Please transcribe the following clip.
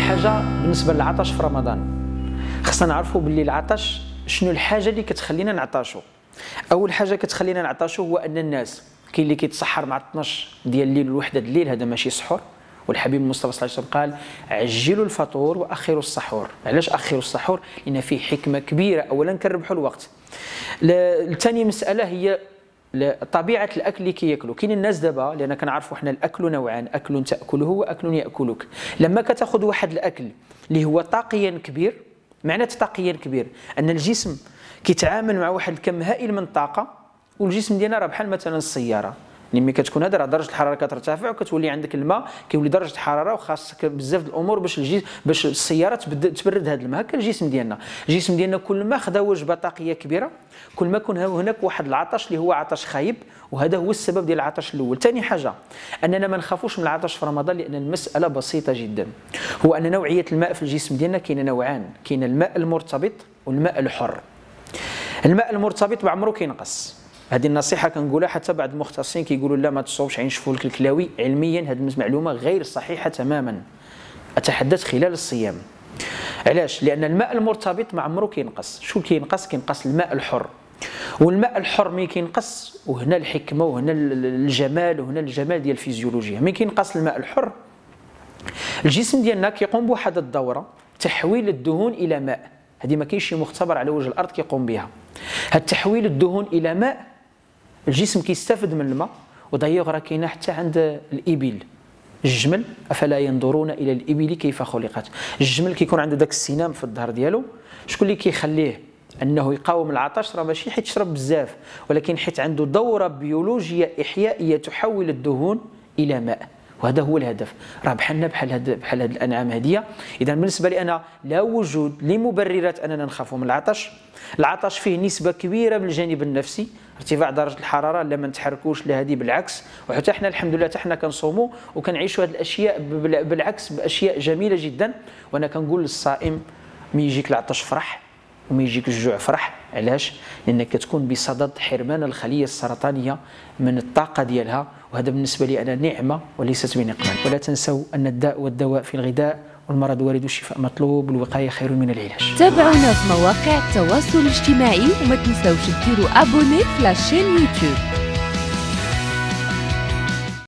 حاجه بالنسبه للعطش في رمضان، خصنا نعرفوا باللي العطش شنو الحاجه اللي كتخلينا نعطشوا. اول حاجه كتخلينا نعطشوا هو ان الناس كاين اللي كيتسحر مع 12 ديال الليل والوحده ديال الليل، هذا ماشي سحور. والحبيب المصطفى صلى الله عليه وسلم قال عجلوا الفطور واخروا السحور. علاش اخروا السحور؟ لان فيه حكمه كبيره. اولا كنربحوا الوقت. الثاني مساله هي طبيعه الاكل اللي كياكلوا. كاين الناس دابا، لان كنعرفوا حنا الاكل نوعان، اكل تاكله واكل ياكلك. لما كتاخذ واحد الاكل اللي هو طاقيا كبير، معناته طاقيا كبير ان الجسم كيتعامل مع واحد الكم هائل من الطاقه، والجسم ديالنا راه بحال مثلا السياره ملي كتكون هذا درجه الحراره كترتفع وكتولي عندك الماء، كيولي درجه الحراره وخاصك بزاف د الامور باش السياره تبرد هذا الماء. هكا الجسم ديالنا، الجسم ديالنا كل ما خدا وجبه طاقيه كبيره كل ما كون هناك واحد العطش اللي هو عطش خايب، وهذا هو السبب ديال العطش الاول. ثاني حاجه اننا ما نخافوش من العطش في رمضان، لان المساله بسيطه جدا. هو ان نوعيه الماء في الجسم ديالنا كاين نوعان، كاين الماء المرتبط والماء الحر. الماء المرتبط بعمره كينقص، هذه النصيحه كنقولها حتى بعض المختصين كيقولوا لا ما تصوبش عين لك الكلاوي. علميا هذه المعلومه غير صحيحه تماما، اتحدث خلال الصيام. علاش؟ لان الماء المرتبط ما عمره كينقص. شو كينقص؟ كينقص الماء الحر. والماء الحر ملي كينقص، وهنا الحكمه وهنا الجمال وهنا الجمال ديال الفيزيولوجيا، ملي كينقص الماء الحر الجسم ديالنا كيقوم بواحد الدوره تحويل الدهون الى ماء. هذه ما كاينش شي مختبر على وجه الارض كيقوم بها. هاد تحويل الدهون الى ماء الجسم كيستافد من الماء. ودايوغ راه كاينه حتى عند الابل. الجمل افلا ينظرون الى الابل كيف خلقت. الجمل كيكون عنده داك السنام في الظهر ديالو. شكون اللي كيخليه انه يقاوم العطش؟ راه ماشي حيت شرب بزاف، ولكن حيت عنده دوره بيولوجيه احيائيه تحول الدهون الى ماء. وهذا هو الهدف. راه بحالنا بحال هاد الانعام هذه. اذا بالنسبه لي انا لا وجود لمبررات اننا نخافوا من العطش. العطش فيه نسبه كبيره من الجانب النفسي، ارتفاع درجه الحراره، لا ما نتحركوش لا هذه بالعكس. وحتى احنا الحمد لله حتى احنا كنصوموا وكنعيشوا هذه الاشياء بالعكس باشياء جميله جدا. وانا كنقول للصائم ملي يجيك العطش فرح ومن يجيك الجوع فرح. علاش؟ لانك كتكون بصدد حرمان الخليه السرطانيه من الطاقه ديالها، وهذا بالنسبه لي انا نعمه وليست بنقمه. ولا تنسوا ان الداء والدواء في الغذاء، والمرض وارد والشفاء مطلوب، والوقايه خير من العلاج. تابعونا في مواقع التواصل الاجتماعي وما تنسوش ديروا ابوني في لاشين يوتيوب.